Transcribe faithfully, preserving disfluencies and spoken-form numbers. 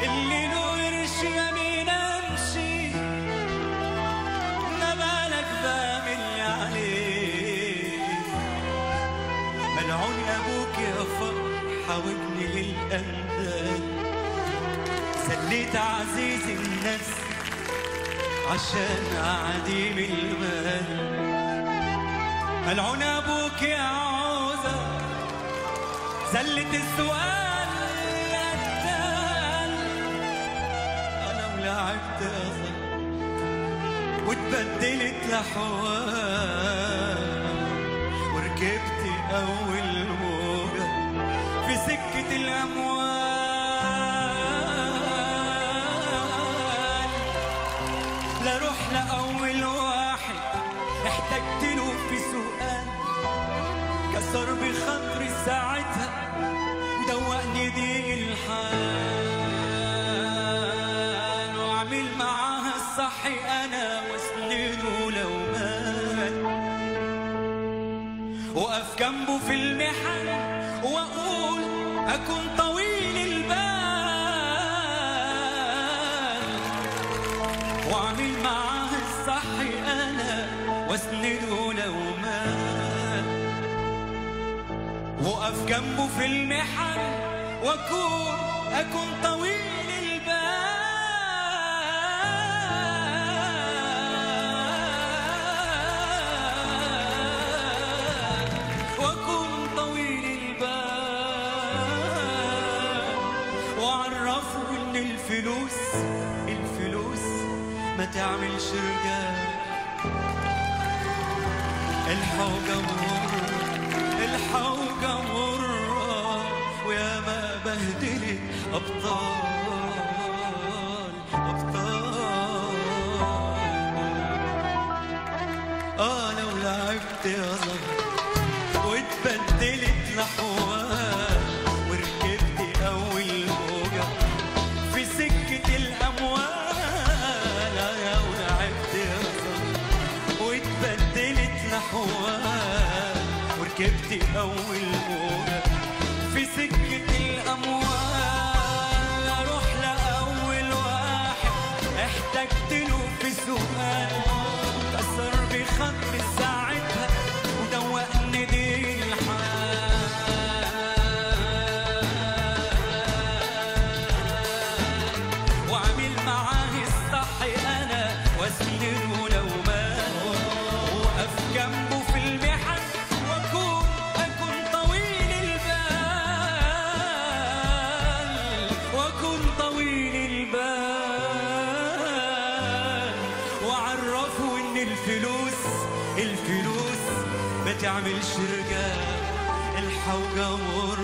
اللي له قرش يمين امشي ما بالك بعمل اللي عليه. ملعون ابوك يا فرحه وابني للاندال، سليت عزيز الناس عشان عديم المال. ملعون ابوك يا عوزه زلت السؤال التال. انا ولعبت اصل واتبدلت لحوال، وركبت اول موجه في سكه الاموال. لا روح لاول واحد احتجت له في سؤال، كسر بخاطري ساعتها ودوقني ضيق الحال، واعمل معاها الصح انا واسنده لو مات، وقف جنبه في المحن واقول اكون طويل البال، واعمل معاها الصح انا واسنده لو مات، وقف جنبه في المحن واكون اكون طويل البال، واكون طويل البال، وعرفه ان الفلوس الفلوس ما تعملش رجال. الحوجة مرة الحوجة مرة ويا ما بهدلت أبطال أبطال. آه لو لعبت يا زهر واتبدلت لحوال، وركبت أول موجة في سكة الأموال. آه لو لعبت يا زهر واتبدلت لحوال، وركبت أول موجة في سكة الأموال. أروح لأول واحد احتجت له في سؤال، كسر بخاطري ساعتها ودوقني ضيق الحال، وعمل معاه الصح أنا واسنده لو مات، وقف جنبه في المحن واكون اكون طويل البال، واكون طويل البال، وعرفه ان الفلوس الفلوس ما تعملش رجال. الحوجة مر